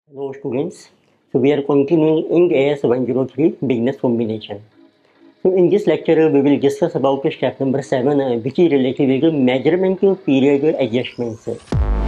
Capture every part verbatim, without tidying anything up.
Hello students, so we are continuing in A S one oh three Business Combination. So in this lecture we will discuss about step number seven uh, which is related with measurement period adjustments. So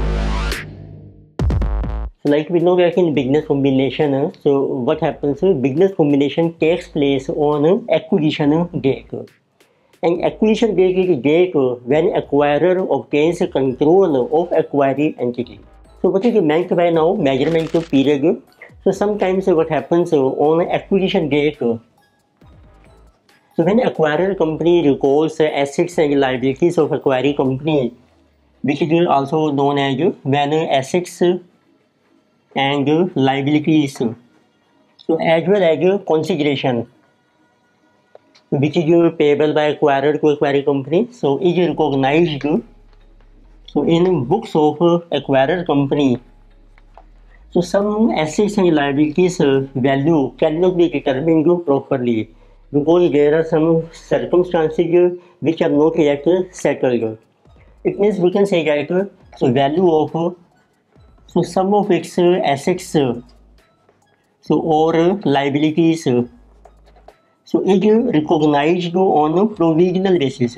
like we know that in business combination, uh, so what happens, uh, business combination takes place on uh, acquisition date. And acquisition date is date when acquirer obtains control of acquired entity. So what is meant by now measurement of period? So sometimes what happens on acquisition date, so when acquirer company recalls assets and liabilities of acquiring company, which is also known as when assets and liabilities, so as well as consideration, which is payable by acquirer to acquiring company, so is recognized. So in books of acquirer company, so some assets and liabilities uh, value cannot be determined properly because there are some circumstances which are not yet settled. It means we can say that uh, so value of uh, so some of its uh, assets uh, so or uh, liabilities uh, so is recognized on a provisional basis.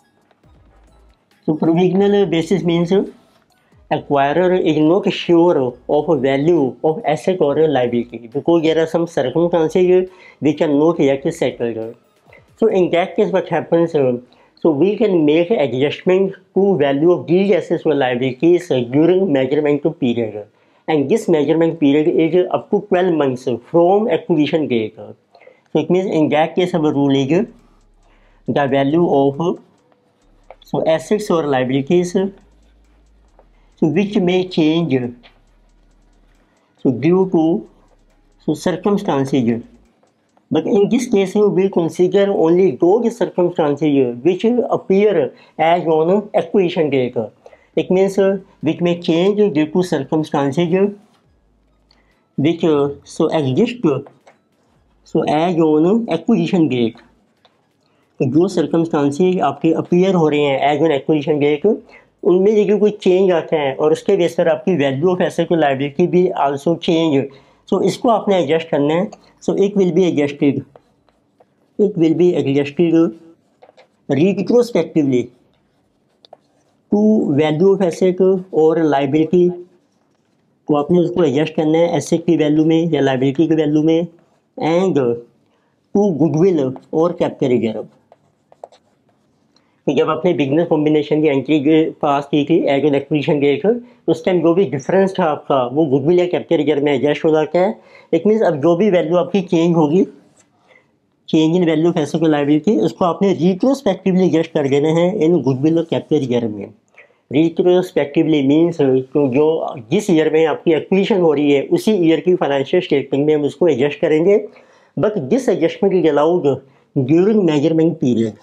So provisional basis means uh, acquirer is not sure of a value of asset or a liability because there are some circumstances which are not yet settled. So in that case what happens, uh, so we can make adjustment to value of these assets or liabilities uh, during measurement period, and this measurement period is up to twelve months from acquisition date. So it means in that case our rule is the value of so assets or liabilities so which may change so due to so circumstances, but in this case we consider only those circumstances which appear as on acquisition date. It means uh, which may change due to circumstances which uh, so exist so as on acquisition date. तो जो circumstances आपके appear हो रहे हैं as an acquisition date, उनमें यदि कोई change आता है और उसके बेस पर आपकी वैल्यू ऑफ एसेट को लायबिलिटी भी आल्सो चेंज, सो इसको आपने एडजस्ट करना है. So it will be adjusted it will be adjusted retrospectively to value of asset और लायबिलिटी. तो आपने उसको एडजस्ट करना है एसेट की वैल्यू में या लायबिलिटी की वैल्यू में, एंड टू गुडविल और कैपिटल रिजर्व. जब आपने बिजनेस कॉम्बिनेशन की एंट्री पास की थी एज एन एक्विजिशन डेट, उस टाइम जो भी डिफरेंस था आपका वो गुडविल या कैपिटल रिजर्व में एडजस्ट हो जाता है. इट मीन्स अब जो भी वैल्यू आपकी चेंज होगी, change in value of asset और लायबिलिटी, उसको आपने रिट्रोस्पेक्टिवली एडजस्ट कर देना है इन गुडविल और कैपिटल रिजर्व में. रिट्रोस्पेक्टिवली मीन्स तो जो जिस ईयर में आपकी एक्विजिशन हो रही है उसी ईयर की फाइनेंशियल स्टेटमेंट में हम उसको एडजस्ट करेंगे, but this adjustment is allowed during measurement period.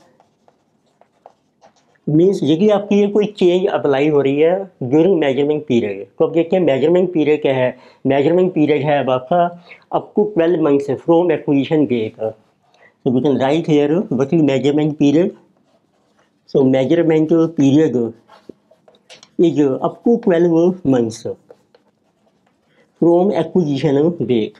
Means यदि आपकी ये कोई चेंज अप्लाई हो रही है ड्यूरिंग मेजरमेंट पीरियड, तो अब देखते हैं मेजरमेंट पीरियड क्या है. मेजरमेंट पीरियड है अब आपका up to twelve months from acquisition date. So we can write here what is measurement period. So measurement period is up to twelve months from acquisition date.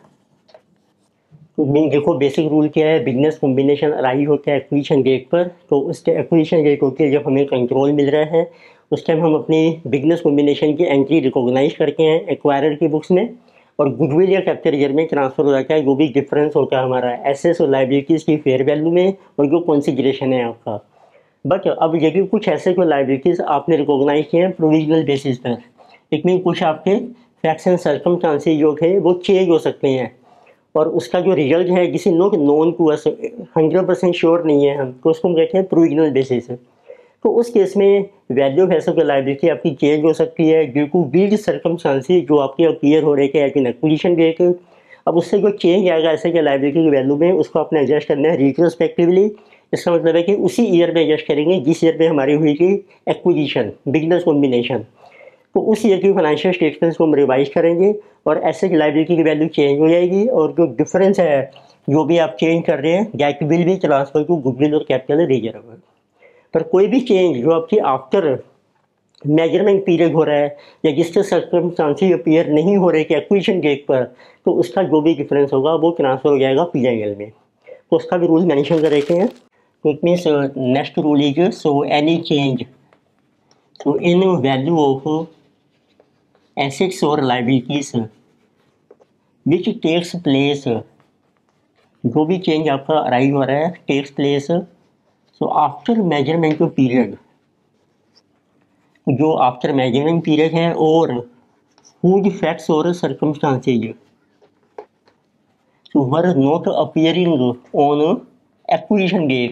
देखो basic rule क्या है, business combination arise होता है acquisition date पर, तो उस acquisition date होती है जब हमें कंट्रोल मिल रहा है, उस टाइम हम अपनी बिजनेस कॉम्बिनेशन की एंट्री रिकॉग्नाइज करते हैं एक्वायरर की बुक्स में, और गुडविल या कैपिटल रिजर्व में ट्रांसफर हो जाता है. जो भी डिफरेंस होता है हमारा एसेट्स और लायबिलिटीज़ की फेयर वैल्यू में और जो कॉन्सिडरेशन है आपका. बट अब यदि कुछ एसेट्स और लायबिलिटीज़ आपने रिकॉग्नाइज किए हैं प्रोविजनल बेसिस पर, इट मीन कुछ आपके फैक्ट्स एंड सर्कमस्टांसेस जो थे वो चेंज हो सकते हैं, और उसका जो रिजल्ट है किसी not known to us, hundred percent sure नहीं है हम, तो उसको हम कहते हैं प्रोविजनल बेसिस. तो उस केस में वैल्यू ऑफ एसेट और लायबिलिटी आपकी चेंज हो सकती है ड्यू टू दीज सर्कमस्टांसेस जो आपके अपीयर हो रहे थे एज एन एक्विजिशन डेट. अब उससे जो चेंज आएगा एसेट या लायबिलिटी की वैल्यू में, उसको आपने एडजस्ट करना है रिट्रोस्पेक्टिवली. इसका मतलब है कि उसी ईयर में एडजस्ट करेंगे जिस ईयर में हमारी हुई थी एक्विजिशन बिजनेस कॉम्बिनेशन, तो उस ईयर की फाइनेंशियल स्टेटमेंट्स को हम रिवाइज करेंगे और एसेट लायबिलिटी की वैल्यू चेंज हो जाएगी, और जो डिफरेंस है जो भी आप चेंज कर रहे हैं that will be transfer to goodwill और कैपिटल रिजर्व. पर कोई भी चेंज जो आपकी आफ्टर मेजरमेंट पीरियड हो रहा है या जिसके सर्कमस्टांसेस अपीयर नहीं हो रहे कि एक्विजिशन डेट पर, तो उसका जो भी डिफरेंस होगा वो ट्रांसफ़र हो जाएगा पी एंड एल में। तो उसका भी रूल मेंशन कर देते हैं। तो it means next rule is so any change तो इन वैल्यू ऑफ एसेट्स और लाइबिलिटीज विच टेक्स प्लेस, जो भी चेंज आपका अराइव हो रहा है takes place so after measurement period, जो आफ्टर मेजरमेंट पीरियड है और हुज फैक्ट्स और circumstances so were not appearing on acquisition date.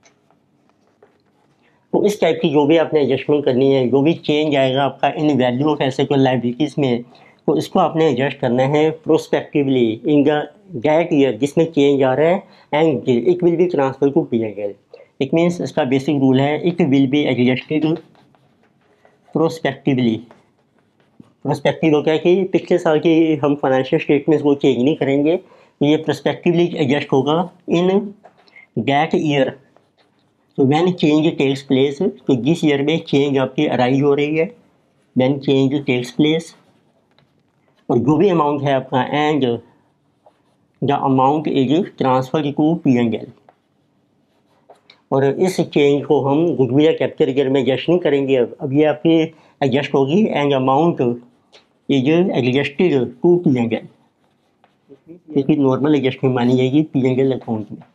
तो इस टाइप की जो भी आपने एडजस्टमेंट करनी है, जो भी चेंज आएगा आपका इन वैल्यू ऑफ एसेट और लायबिलिटीज में, तो इसको आपने एडजस्ट करना है prospectively in the that year जिसमें चेंज आ रहा है and it will be transfer to P and L. It means इसका बेसिक रूल है it will be adjusted prospectively. Prospective हो क्या कि पिछले साल की हम फाइनेंशियल स्टेटमेंट्स को चेंज नहीं करेंगे, ये प्रोस्पेक्टिवली एडजस्ट होगा इन दैट ईयर। तो व्हेन चेंज टेक्स प्लेस, तो जिस ईयर में चेंज आपकी अराइज हो रही है व्हेन चेंज टेक्स प्लेस, और जो भी अमाउंट है आपका and the amount is transfer to P and L. और इस चेंज को हम गुडविल या कैपिटल ईयर में एडजस्ट नहीं करेंगे, अब अब ये आपकी एडजस्ट होगी and amount is adjusted to P and L, क्योंकि नॉर्मल एडजस्टमेंट मानी जाएगी पी एंड एल अकाउंट में।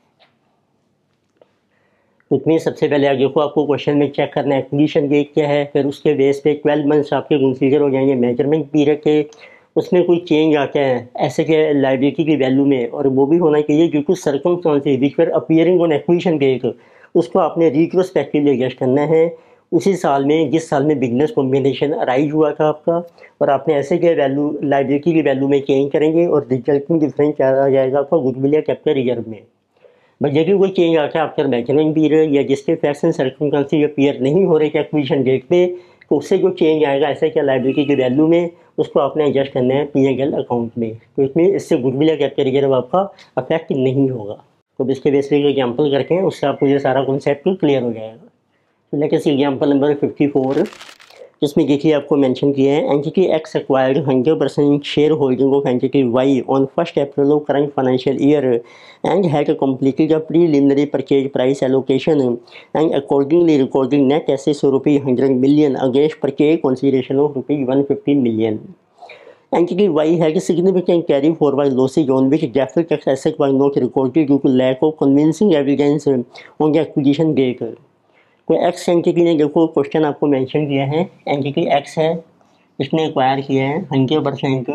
उसमें सबसे पहले आप देखो, आपको क्वेश्चन में चेक करना है एक्विजिशन डेट क्या है, फिर उसके बेस पे ट्वेल्व मंथ्स आपके कंसीडर हो जाएंगे मेजरमेंट पीरियड के। उसमें कोई चेंज आता है ऐसे के लायबिलिटी की वैल्यू में, और वो भी होना चाहिए जो कुछ circumstances which were appearing on acquisition date, उसको आपने रिट्रोस्पेक्टिवली एडजस्ट करना है उसी साल में जिस साल में बिजनेस कॉम्बिनेशन अराइज हुआ था आपका, और आपने ऐसे के वैल्यू लायबिलिटी की वैल्यू में चेंज करेंगे और रिजल्टिंग डिफरेंस क्या आ जाएगा आपका गुडविल या कैपिटल रिजर्व में। बट यदि कोई चेंज आता है आफ्टर मेजरमेंट पीरियड या जिसके फैक्ट्स एंड सर्कमस्टांसेस अपीयर नहीं हो रहे थे एक्विजिशन डेट पे, तो उससे जो चेंज आएगा ऐसे क्या लायबिलिटी की वैल्यू में, उसको आपने एडजस्ट करना है पी एंड एल अकाउंट में। तो इसमें इससे गुडविल या कैपिटल रिजर्व आपका अफेक्ट नहीं होगा। तो इसके बेसिक एग्जाम्पल करके हैं, उससे आपको ये सारा कॉन्सेप्ट क्लियर हो जाएगा। तो लेकिन एग्जाम्पल नंबर फिफ्टी फोर, जिसमें देखिए आपको मेंशन किया है entity X acquired hundred percent share holding of entity Y on first April of current financial year and had completed the preliminary purchase price allocation and accordingly recording net assets rupees hundred million against purchase consideration of rupees one fifty million. Entity Y had significant carry forward losses on which deferred tax asset was not recorded due to lack of convincing evidence on the acquisition date। तो X entity ने देखो question आपको mention किया है, entity x है, इसने acquire किया है hundred percent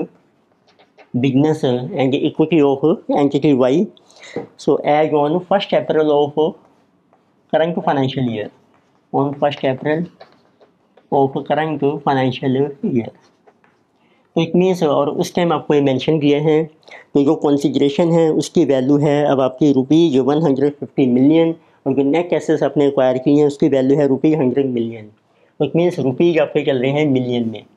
business and equity of entity Y, so as on first April of current financial year, on first April of current financial year. तो इट मीन्स, और उस टाइम आपको ये मेंशन किया है तो जो कॉन्सिडरेशन है उसकी वैल्यू है अब आपकी rupees one hundred fifty million, और जो नेट एसेट्स आपने एक्वायर की हैं उसकी वैल्यू है रुपीज हंड्रेड मिलियन। तो इट मीन्स रुपीज आपके चल रहे हैं मिलियन में,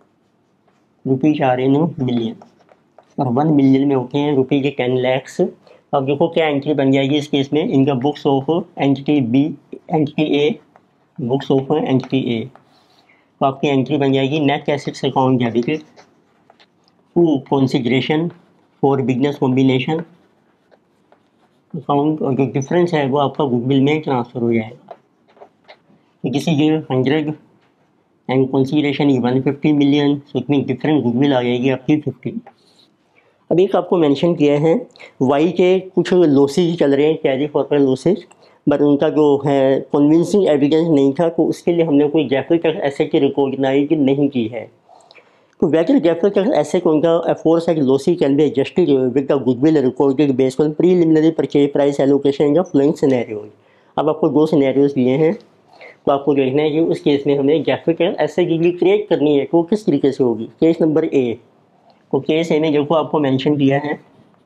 रुपीज आ रहे हैं मिलियन, और वन मिलियन में होते हैं रुपीज टेन लैक्स। अब देखो क्या एंट्री बन जाएगी इस केस में, इनका books of entity B entity A, books of entity A, तो आपकी एंट्री बन जाएगी net assets account debited to consideration for business combination account, और जो डिफरेंस है वो आपका गुडविल में ट्रांसफर हो जाएगा। तो किसी ये hundred and consideration one fifty million, so इतनी डिफरेंट गुडविल आ जाएगी आपकी फिफ्टी। अब एक आपको मेंशन किया है वाई के कुछ लॉसेज चल रहे हैं, कैरी फॉरवर्ड लॉसेज, बट उनका जो है कन्विंसिंग एविडेंस नहीं था, तो उसके लिए हमने कोई डेफर्ड टैक्स एसेट की रिकॉग्नाइज नहीं की है। तो whether deferred tax asset on the aforesaid losses can be adjusted with the goodwill recorded based on preliminary purchase price allocation in the following scenarios। अब आपको दो सिनेरियोज दिए हैं, तो आपको देखना है कि उस केस में हमें डेफर्ड टैक्स एसेट की क्रिएट करनी है, तो किस तरीके से होगी। केस नंबर ए, तो केस ए में देखो आपको मेंशन किया है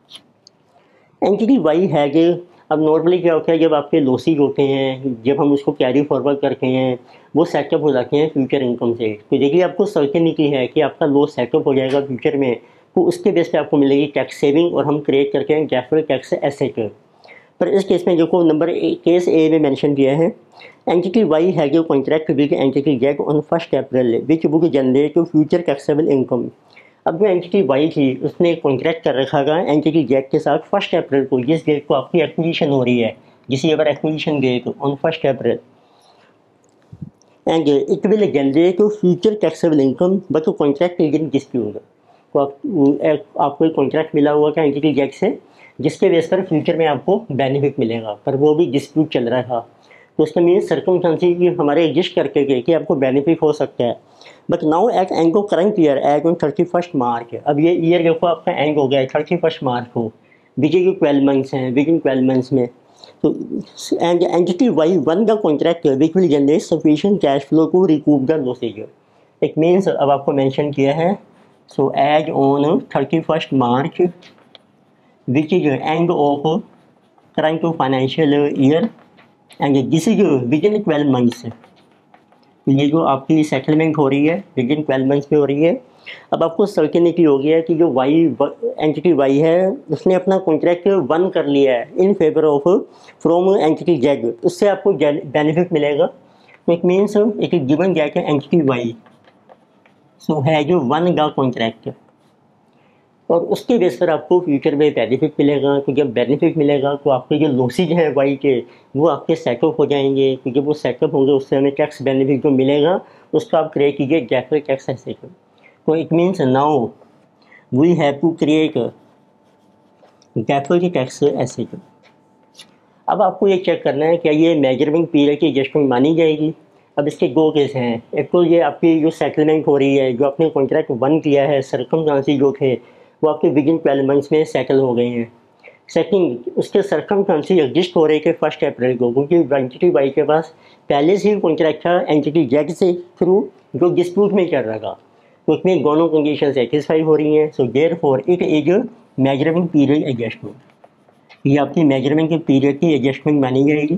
एंटिटी वाई है। अब नॉर्मली क्या होता है जब आपके लॉसेज होते हैं, जब हम उसको कैरी फॉरवर्ड करते हैं वो सेटअप हो जाते हैं फ्यूचर इनकम से। तो देखिए आपको सर्टेनिटी है कि आपका लॉस सेटअप हो जाएगा फ्यूचर में, तो उसके बेस पे आपको मिलेगी टैक्स सेविंग, और हम क्रिएट करके हैं डेफर्ड टैक्स एसेट। पर इस केस में देखो नंबर केस ए में मेंशन किया है, entity Y has a contract with entity Z on first April which book generate future taxable income. अब जो एंटिटी वाई थी उसने एक कॉन्ट्रैक्ट कर रखा था एंटिटी जेड के साथ फर्स्ट अप्रैल को, जिस डेट को आपकी एक्विजिशन हो रही है, जिस year acquisition date on first April, and it will generate future taxable income but contract is in dispute. तो आप, आपको एक कॉन्ट्रैक्ट मिला हुआ था एंटिटी जेड से जिसके बेस पर फ्यूचर में आपको बेनिफिट मिलेगा, पर वो भी डिस्प्यूट चल रहा था। तो उसका मीन सर्कमस्टेंसेस हमारे एग्जिस्ट करके गए कि आपको बेनिफिट हो सकता है। But now at end of current year at on thirty first March, अब ये ईयर देखो आपका एंड हो गया है थर्टी फर्स्ट मार्च को, विजय जो ट्वेल्व मंथ्स हैं, विद इन ट्वेल्व मंथ्स में। तो and entity Y won the contract which will generate sufficient cash flow to recoup the losses. It means अब आपको मेंशन किया है, so as on thirty first March which is end of current financial year and this is within twelve months. ये जो आपकी settlement हो रही है विद इन ट्वेल्व मंथ्स में हो रही है। अब आपको सर्टेनिटी हो गया है कि जो वाई एंटिटी वाई है उसने अपना कॉन्ट्रैक्ट वन कर लिया है in favour of from entity Z, उससे आपको बेनिफिट मिलेगा। तो it means it is given Z entity Y so है जो वन द कॉन्ट्रैक्ट, और उसके बेस पर आपको फ्यूचर में बेनिफिट मिलेगा। तो जब बेनिफिट मिलेगा तो आपके जो लॉसेज हैं वाई के वो आपके सेटअप हो जाएंगे, क्योंकि वो सेटअप होंगे उससे हमें टैक्स बेनिफिट जो मिलेगा उसका आप क्रिएट कीजिए डेफर्ड टैक्स एसेट। तो it means now we have to create deferred tax asset. अब आपको ये चेक करना है क्या ये मेजरमेंट पीरियड की एडजस्टमेंट मानी जाएगी। अब इसके दो केस हैं, एक तो ये आपकी जो सेटलमेंट हो रही है, जो आपने कॉन्ट्रैक्ट वन किया है, सर्कमस्टेंसेस जो थे वो आपके विद इन ट्वेल्व मंथ्स में सेटल हो गए हैं। सेकंड, उसके सर्कमस्टेंसेस एग्जिस्ट हो रहे थे फर्स्ट अप्रैल को, क्योंकि एंटिटी वाई के पास पहले से ही कॉन्ट्रैक्ट था एंटिटी जेड से थ्रू जो डिस्प्यूट में चल रहा था। तो उसमें दोनों कंडीशन सेटिस्फाई हो रही हैं। So therefore it is measurement period adjustment, ये आपकी मेजरमेंट के पीरियड की एडजस्टमेंट मानी जाएगी।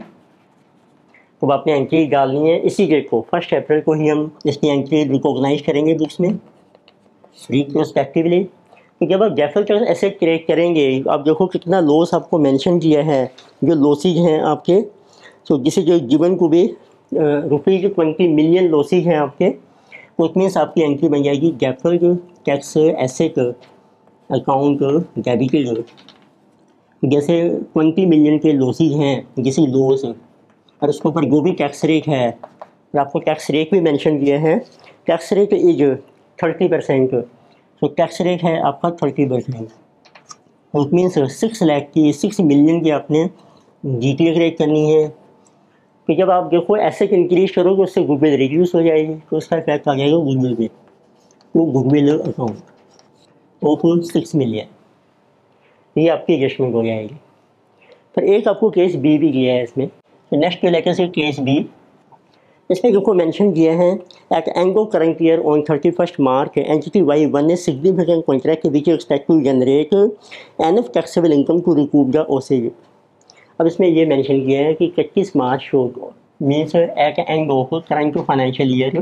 तो आपने एंट्री डालनी है इसी डेट को, फर्स्ट अप्रैल को ही हम इसकी एंट्री रिकॉग्नाइज करेंगे बुक्स में रिट्रोस्पेक्टिवली। तो जब आप डेफर्ड टैक्स एसेट क्रिएट करेंगे, आप देखो कितना लॉस आपको मेंशन किया है, जो लॉसेज हैं आपके, सो जिसे जो गिवन को भी रुपीज ट्वेंटी मिलियन लॉसेज हैं आपके, तो इट मीन्स आपकी एंट्री बन जाएगी deferred tax asset account debited. जैसे ट्वेंटी मिलियन के लॉसेज हैं जिसे लॉस, और उसके ऊपर जो भी टैक्स रेट है, और आपको टैक्स रेट भी मेंशन किया है, tax rate is thirty percent. तो टैक्स रेट है आपका thirty percent. It means six lakh की सिक्स मिलियन की आपने जी टी क्रिएट करनी है। तो जब आप देखो एसेट इंक्रीज करोगे उससे गुडविल रिड्यूस हो जाएगी, तो उसका इफेक्ट आ जाएगा गुडविल पे। तो goodwill account of six million, ये आपकी एडजस्टमेंट हो जाएगी। फिर एक आपको केस बी भी किया है इसमें। तो नेक्स्ट लेकर से केस बी, इसमें जो को मेंशन किया है at end of current year on thirty first March entity Y won a significant contract which expect to generate enough taxable income to recoup the losses. अब इसमें ये मेंशन किया है कि इक्कीस मार्च को means at end of current financial year,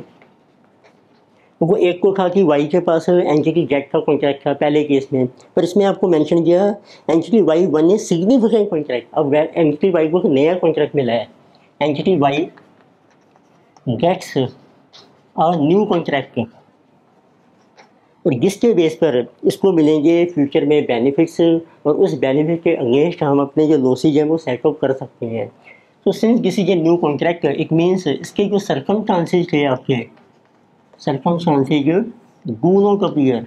वो एक को था कि वाई के पास एंटिटी जेड का कॉन्ट्रैक्ट था पहले केस में, पर इसमें आपको मेंशन किया entity Y won a significant contract. अब एंटिटी वाई को नया कॉन्ट्रैक्ट मिला है, entity Y gets a new contract, और जिसके बेस पर इसको मिलेंगे फ्यूचर में बेनिफिट्स, और उस बेनिफिट के अगेंस्ट हम अपने जो लॉसेज हैं वो सेटअप कर सकते हैं। तो since this is a new contract, it means इसके जो सर्कमस्टेंसेस थे आपके, circumstances do not appear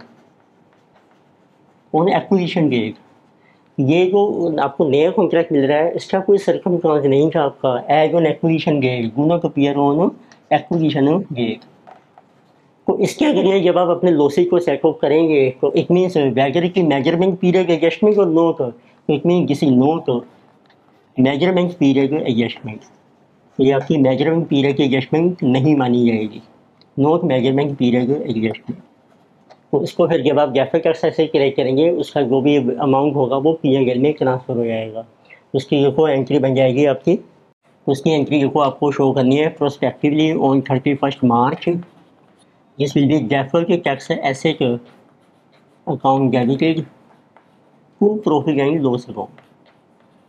on acquisition date, ये जो आपको नया कॉन्ट्रैक्ट मिल रहा है इसका कोई सर्कमस्टेंस नहीं था आपका as on acquisition date, do not appear on acquisition date. तो इसके जरिए जब आप अपने लॉसेज को सेटअप करेंगे तो इट मीन्स वैगर की मेजरमेंट पीरियड एडजस्टमेंट और नोट, तो इट मीन किसी नोट मेजरमेंट पीरियड एडजस्टमेंट, ये आपकी मेजरमेंट पीरियड की एडजस्टमेंट नहीं मानी जाएगी, नोट मेजरमेंट पीरियड एडजस्टमेंट। तो इसको फिर जब आप डेफर्ड टैक्स एसेट क्रिएट करेंगे उसका जो भी अमाउंट होगा वो पी एन एल में ट्रांसफ़र हो जाएगा, उसकी जो एंट्री बन जाएगी आपकी। उसकी एंट्री को आपको शो करनी है prospectively on thirty first March, this will be deferred tax asset account debited to profit and loss account.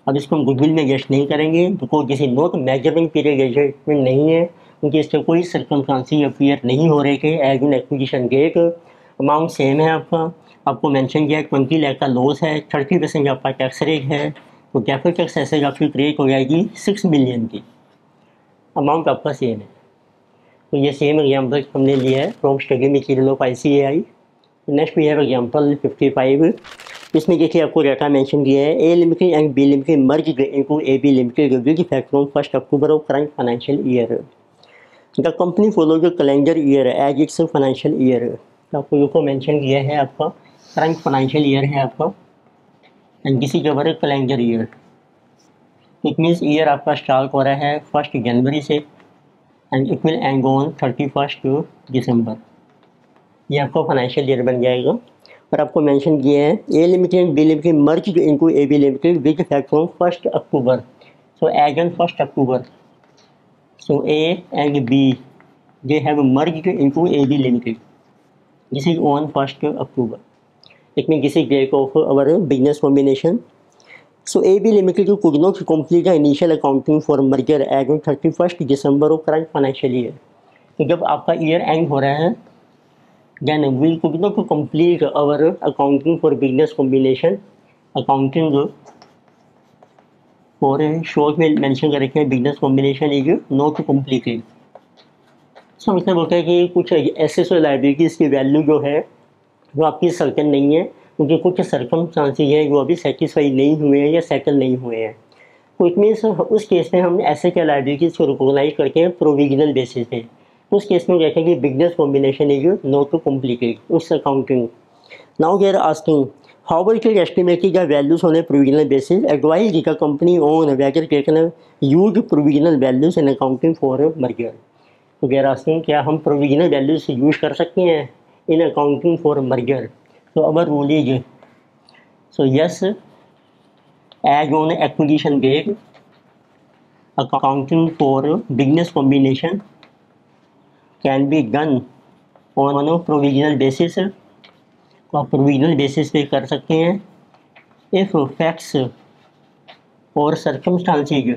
अब इसको हम गुडविल में एडजस्ट नहीं करेंगे, बिकॉज जैसे नोट मेजरमेंट पीरियड एडजस्टमेंट नहीं है, क्योंकि इससे कोई सर्कमस्टांसेस अपीयर नहीं हो रहे थे as an acquisition date. Amount same है आपका, आपको मेंशन किया ट्वेंटी लाख का लॉस है, थर्टी परसेंट आपका टैक्स रेट है, तो डेफर्ड टैक्स एसेट आपकी क्रिएट हो जाएगी सिक्स मिलियन की। अमाउंट आपका सेम है। तो ये सेम एग्जाम्पल हमने लिया है from study material of I C A I. Next we have example fifty five. इसमें देखिए आपको डाटा मेंशन किया है, A limited and B limited merge into A B limited with effect from first October of current financial year. The company follow the calendar year as its financial year. तो आपको इसको mention किया है, आपका current financial year है आपका, and this is our calendar year. It means year आपका start हो रहा है फर्स्ट जनवरी से and it will end on thirty first December. ये आपका फाइनेंशियल ईयर बन जाएगा। और आपको मेंशन किया है A limited B limited merge into A B limited with effect from first October. So as on first October, so A and B they have merge into A B limited, this is on first October. It mean this is date of our business combination. So A B Limited could not complete the initial accounting for merger as on thirty first December of current financial year. तो जब आपका year and हो रहा है, then we could not complete our accounting for business combination. Accounting for short में मेंशन कर रखे हैं business combination is not completed. So मतलब होता है कि कुछ एसेट्स और लायबिलिटीज़ की वैल्यू जो है वो आपकी सर्टेन नहीं है, क्योंकि कुछ सर्कमस्टांसेस हैं जो अभी सेटिस्फाई नहीं हुए हैं या सेटल नहीं हुए हैं। तो इट मीन्स उस केस में हम ऐसे क्या लायबिलिटीज़ को रिकॉग्नाइज करके हैं प्रोविजनल बेसिस पे। उस केस में कहते हैं कि business combination is not to completed उस accounting. Now we are asking how it is estimated the values on a provisional basis, advise the company on whether taken use provisional values in accounting for merger. तो we are asking क्या हम provisional values use कर सकते हैं in accounting for merger. So our rule is, so yes, as on acquisition date, accounting for business combination can be done on a provisional basis. तो आप provisional basis पे कर सकते हैं if facts or circumstances,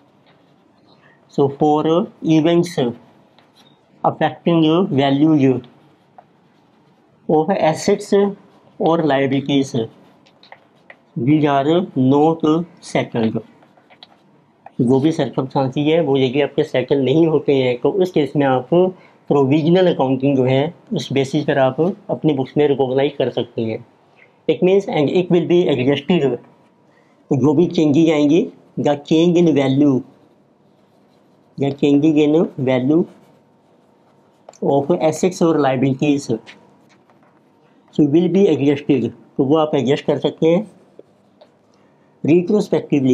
so for events affecting values of assets और liabilities which are not settled. जो भी circumstances है वो यदि आपके सेटल नहीं होते हैं तो उस केस में आप प्रोविजनल अकाउंटिंग जो है उस बेसिस पर आप अपनी बुक्स में रिकॉग्नाइज कर सकते हैं। It means and it will be adjusted. तो जो भी चेंजेज आएंगी या चेंज इन वैल्यू या changes in value of assets और liabilities so will be adjusted. तो वो आप एडजस्ट कर सकते हैं retrospectively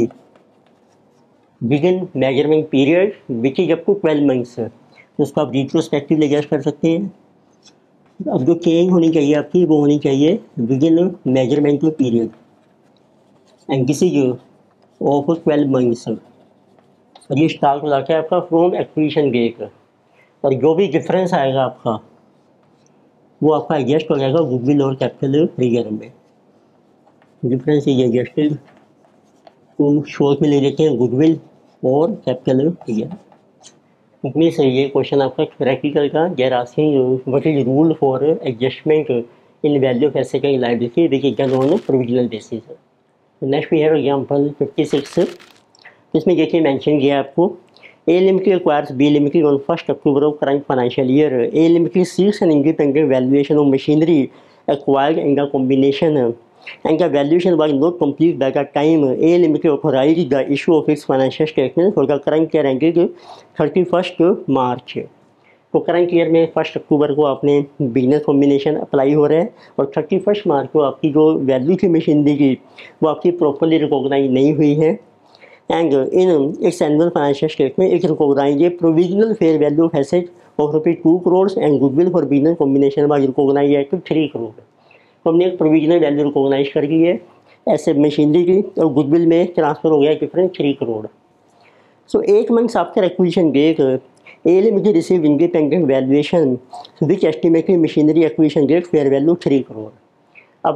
within measurement period which is up to twelve months. तो उसको आप रिट्रोस्पेक्टिवली एडजस्ट कर सकते हैं। अब जो चेंज होनी चाहिए आपकी वो होनी चाहिए within measurement period and this is of twelve months. और ये स्टार्ट हो जाता है आपका फ्रॉम एक्विजिशन डेट। और जो भी डिफरेंस आएगा आपका वो आपका एडजस्ट हो जाएगा गुडविल और कैपिटल रिजर्व में। डिफरेंस इज एडजस्टेड तो शॉर्ट में ले लेते हैं गुडविल और कैपिटल रिजर्व। इतनी सही है क्वेश्चन आपका प्रैक्टिकल का। They're asking what is rule for adjustment in value of asset and liability which is done on provisional basis. Next we have example fifty six. इसमें देखिए मेंशन किया आपको A Limited acquires B Limited on first October of current financial year. A Limited seeks an independent valuation of machinery acquired in the combination, and the valuation was not complete by the time A Limited authorized the issue of its financial statement for the current year ended thirty first March. तो current year में first October को आपने business combination apply हो रहा है और thirty first March को आपकी जो वैल्यू की मशीनरी की वो आपकी प्रॉपरली रिकॉग्नाइज नहीं हुई है। And in its annual financial statement it recognise a provisional fair value of asset of rupees two crore and goodwill for business combination was recognise at three crore. तो हमने एक प्रोविजनल वैल्यू रिकॉग्नाइज कर दी है ऐसे machinery की और गुडविल में transfer हो गया difference three crore. So eight months after acquisition date A Limited received independent valuation which estimated machinery acquisition rate fair value three crore. अब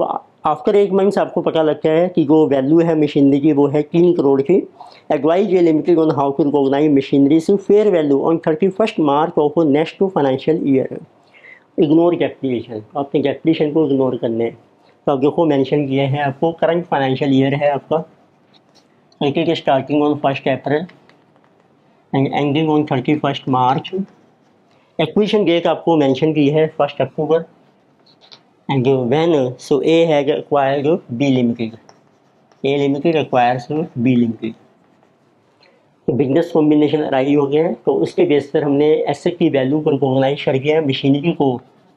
आफ्टर एक मंथ आपको पता लगता है कि जो वैल्यू है मशीनरी की वो है तीन करोड़ की। Advise A limited on how to recognise machinery से fair value on thirty first March of next financial year. Ignore capitation, आपने कैपिटेशन को इग्नोर करना है। तो आप देखो मेंशन किया है आपको करंट फाइनेंशियल ईयर है आपका, it is starting on first April and ending on thirty first March. Acquisition date आपको मेंशन की है first October and when so A has acquired B limited, A limited acquires B limited. तो business combination arise हो गया है, तो उसके base पर हमने एसेट की वैल्यू को रिकॉग्नाइज कर दिया है। मशीनरी को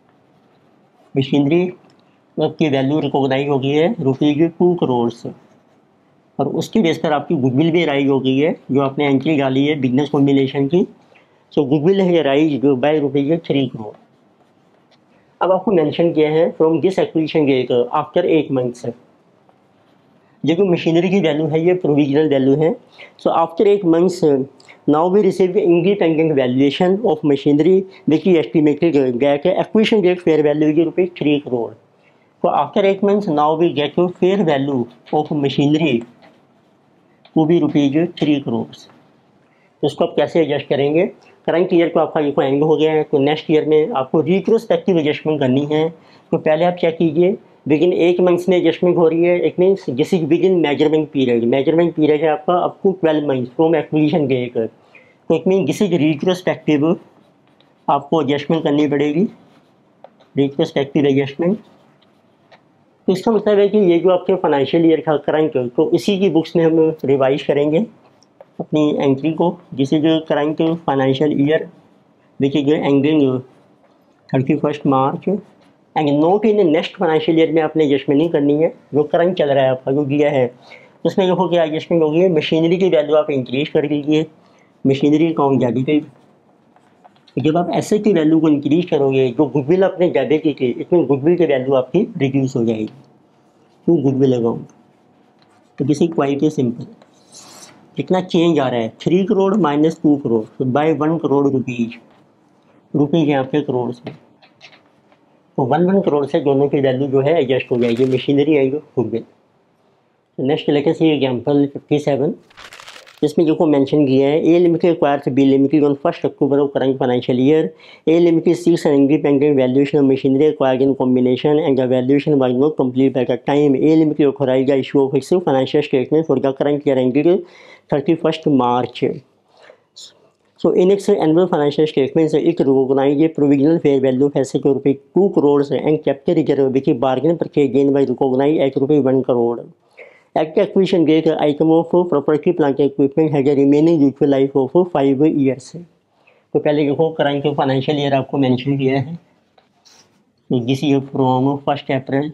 मशीनरी की वैल्यू रिकॉग्नाइज हो गई है रुपीज टू करोड़ से, और उसके बेस पर आपकी गुडविल भी राइज हो गई है जो आपने एंट्री डाली है बिजनेस कॉम्बिनेशन की। सो गुडविल है rise by rupees three crore. अब आपको मेंशन किया है from this acquisition date after eight months. ये जो मशीनरी की वैल्यू है ये प्रोविजनल वैल्यू है। So after eight months now we receive independent valuation of machinery which is estimated that acquisition date fair value की rupees three crore. तो after eight months now we get to fair value of machinery to be rupees three crore. तो इसको आप कैसे adjust करेंगे? Current year को आपका ये एंड हो गया है, तो नेक्स्ट ईयर में आपको रिट्रोस्पेक्टिव एडजस्टमेंट करनी है। तो पहले आप चेक कीजिए विदिन एट मंथ्स में एडजस्टमेंट हो रही है, it means this is within measurement period. Measurement period है आपका up to twelve months from acquisition date. तो it mean this is retrospective, आपको एडजस्टमेंट करनी पड़ेगी, रिट्रोस्पेक्टिव एडजस्टमेंट। तो इसका मतलब है कि ये जो आपके फाइनेंशियल ईयर का करंट, तो इसी की बुक्स में हम रिवाइज करेंगे अपनी एंट्री को। This is current financial year which is ending thirty first March and not in next financial year में आपने एडजस्टमेंट नहीं करनी है। जो करंट चल रहा है आपका जो दिया है उसमें देखो क्या एडजस्टमेंट होगी। मशीनरी की वैल्यू आप इंक्रीज कर दीजिए, मशीनरी अकाउंट डेबिटेड। जब आप एसेट की वैल्यू को इंक्रीज करोगे, जो गुडविल आपने डेबिट की थी इसमें गुडविल की वैल्यू आपकी रिड्यूस हो जाएगी टू गुडविल अकाउंट। तो किसी क्वाइट सिंपल कितना चेंज आ रहा है, three crore minus two crore by one crore rupees, rupees यहाँ पे करोड़ से, तो वन वन करोड़ से दोनों की वैल्यू जो है एडजस्ट हो जाएगी, मशीनरी आएगी गुडविल। नेक्स्ट लेके सी एग्जाम्पल फिफ्टी सेवन, जिसमें जो को मेंशन किया है A limited acquires B limited on first October of current financial year. A limited seeks an independent valuation of machinery acquired in combination and the valuation was not complete by the time A limited authorised the issue of its financial statement for the current year ended thirty first March. So in its annual financial statements, it recognized a provisional fair value of asset of rupees two crores and capital reserve which is bargain purchase gain by recognized at rupees one crore. At the acquisition date, item of property plant equipment has a remaining useful life of five years. तो पहले देखो current financial year आपको mention किया है, तो this year from first April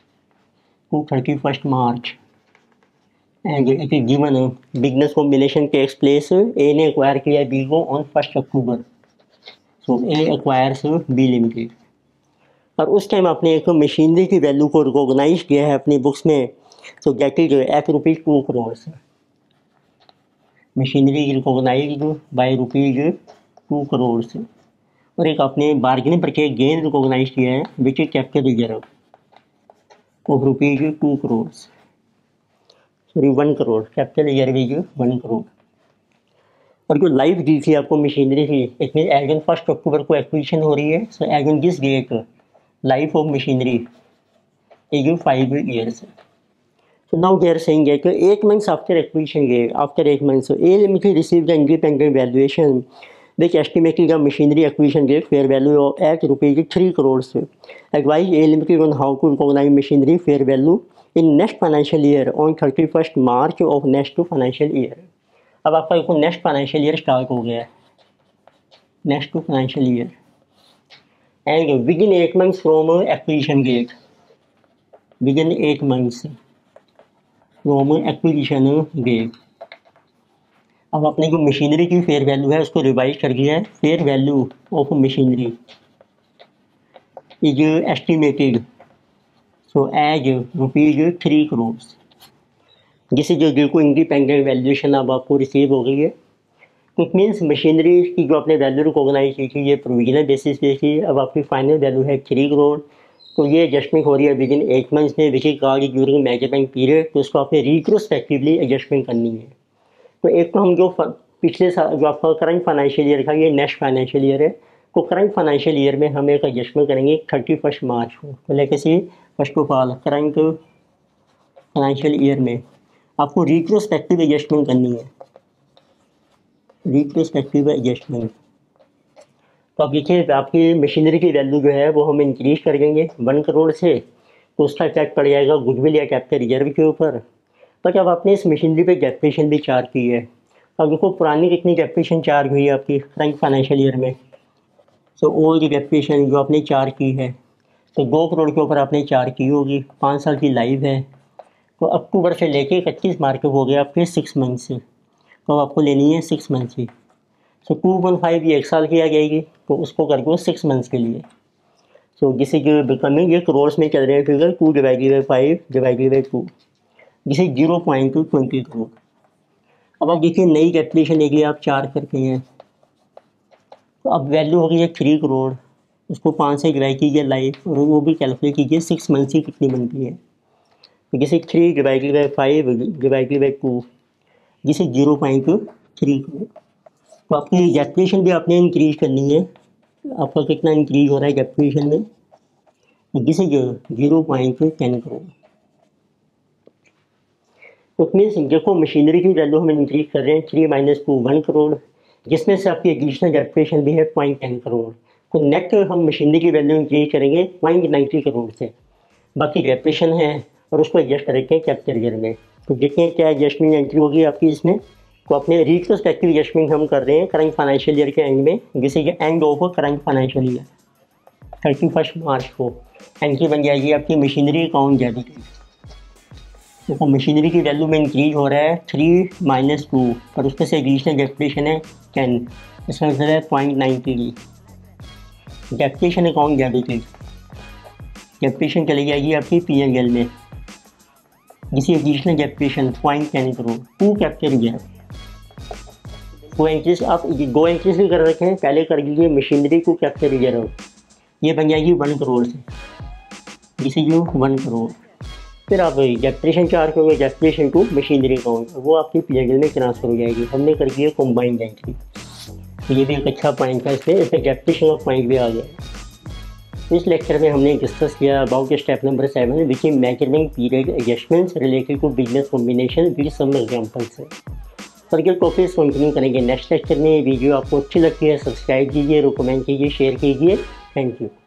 to thirty first March and it is given business combination takes place. A ने acquire किया B को ऑन first October, so A acquires B limited. और उस टाइम आपने एक मशीनरी की वैल्यू को रिकॉग्नाइज किया है अपनी बुक्स में, तो that is at rupees two crore. Machinery recognise by rupees two crore से, और एक आपने बार्गेनिंग परचेज गेन रिकॉग्नाइज किया है which is capital reserve of rupees two crore, sorry one crore, capital reserve is one crore. और जो लाइफ दी थी आपको मशीनरी की, इसमें एज ऑन फर्स्ट अक्टूबर को एक्विजिशन हो रही है, so as on this date life of machinery is five years. So now they are saying that eight months after acquisition date, after eight months, so A Limited received the independent valuation which estimated the machinery acquisition date fair value of at rupees three crores. Advise A Limited on how to recognize machinery fair value in next financial year on thirty first March of next financial year. अब आपका देखो next financial year start हो गया है, next to financial year end within eight months from acquisition date, within eight months from acquisition date. अब आपने जो machinery की फेयर वैल्यू है उसको रिवाइज कर दिया है। Fair value of machinery is estimated so as rupees three crore. जिससे जो जो को इंडिपेंडेंट वैल्यूएशन अब आपको रिसीव हो गई है, इट मीन्स मशीनरी की जो आपने वैल्यू रिकॉग्नाइज की थी ये प्रोविजनल बेसिस पे थी, अब आपकी फाइनल वैल्यू है थ्री करोड़। तो ये एडजस्टमेंट हो रही है विद इन एट मंथ्स में which is called during measurement period, तो उसको आपने रिट्रोस्पेक्टिवली एडजस्टमेंट करनी है। तो एक तो हम जो पिछले साल जो आपका करंट फाइनेंशियल ईयर था ये नेक्स्ट फाइनेंशियल ईयर है, तो करंट फाइनेंशियल ईयर में हम एक एडजस्टमेंट करेंगे थर्टी फर्स्ट मार्च को। तो लेके see first of all current financial year में आपको रिट्रोस्पेक्टिव एडजस्टमेंट करनी है, रिट्रोस्पेक्टिव एडजस्टमेंट। तो अब देखिए आपकी मशीनरी की वैल्यू जो है वो हम इंक्रीज कर देंगे वन करोड़ से, तो उसका इफेक्ट पड़ जाएगा गुडविल या कैपिटल रिजर्व के ऊपर। तो जब आपने इस मशीनरी पे डेप्रिसिएशन भी चार्ज की है, अब देखो पुरानी कितनी डेप्रिसिएशन चार्ज हुई है आपकी करंट फाइनेंशियल ईयर में, तो ओल्ड डेप्रिसिएशन जो आपने चार्ज की है तो दो करोड़ के ऊपर आपने चार्ज की होगी, पाँच साल की लाइफ है। तो अक्टूबर से लेके इकतीस मार्च तक हो गया आपके सिक्स मंथ से, तो आपको लेनी है सिक्स मंथ की। सो टू पॉइंट फाइव ये एक साल की आ जाएगी, तो उसको कर दो सिक्स मंथ्स के लिए। सो जिसे जो बिकमिंग ये करोड़ में चल रहे हैं figure, two divided by five divided by two, जिसे zero point two twenty crore. अब आप देखिए नई कैलकुलेशन एक लिए आप चार्ज करते हैं, तो अब वैल्यू हो गई है थ्री करोड़, उसको पाँच से डिवाइड कीजिए लाइफ, और वो भी कैलकुलेट कीजिए सिक्स मंथ की कितनी बनती है। तो जैसे three divided by five divided by two, जिसे जीरो पॉइंट थ्री करोड़। तो आपकी कैलकुलेशन भी आपने इंक्रीज करनी है, आपका कितना इंक्रीज हो रहा है कैलकुलेशन में, जिसे जो जीरो पॉइंट टेन करोड़। तो मीन्स देखो मशीनरी की वैल्यू हम इंक्रीज कर रहे हैं three minus two one crore, जिसमें से आपकी एडिशनल डेप्रिसिएशन भी है पॉइंट टेन करोड़। तो नेट हम मशीनरी की वैल्यू इंक्रीज करेंगे पॉइंट नाइन्टी करोड़ से, बाकी डेप्रिसिएशन है और उसको एडजस्ट करेंगे कैपिटल ईयर में। तो देखिए क्या एडजस्टमेंट एंट्री होगी आपकी इसमें। तो अपने रिट्रोस्पेक्टिव एडजस्टमेंट हम कर रहे हैं करंट फाइनेंशियल ईयर के एंड में, जिसे कि end of current financial year thirty first March को एंट्री बन जाएगी आपकी मशीनरी अकाउंट डेबिट। तो मशीनरी की वैल्यू में इंक्रीज हो रहा है थ्री माइनस टू, और उसमें से एडिशनल डेप्रिसिएशन है टेन, इसका मतलब है पॉइंट नाइन्टी की डेप्रिसिएशन अकाउंट डेबिटेड। डेप्रिसिएशन चली जाएगी आपकी पी एन एल में, जिसे additional depreciation point ten crore to capital reserve. Go entries आप गो एंट्रीज भी कर रखे हैं, पहले कर लीजिए मशीनरी को कैपिटल रिजर्व, ये बन जाएगी वन करोड़ से, जिसे जो वन करोड़। फिर आप डेप्रिसिएशन चार्ज करोगे डेप्रिसिएशन टू मशीनरी अकाउंट, वो आपकी पी एन एल में ट्रांसफर हो जाएगी। हमने कर दिया कॉम्बाइंड एंट्री, तो ये भी एक अच्छा पॉइंट था, इसमें इसमें डेप्रिसिएशन ऑफ पॉइंट भी आ गया। इस लेक्चर में हमने डिस्कस किया about step number seven which is measurement period adjustments related to business combination with some examples. Further topics continue करेंगे नेक्स्ट लेक्चर में। वीडियो आपको अच्छी लगती है सब्सक्राइब कीजिए, रिकमेंड कीजिए, शेयर कीजिए। Thank you.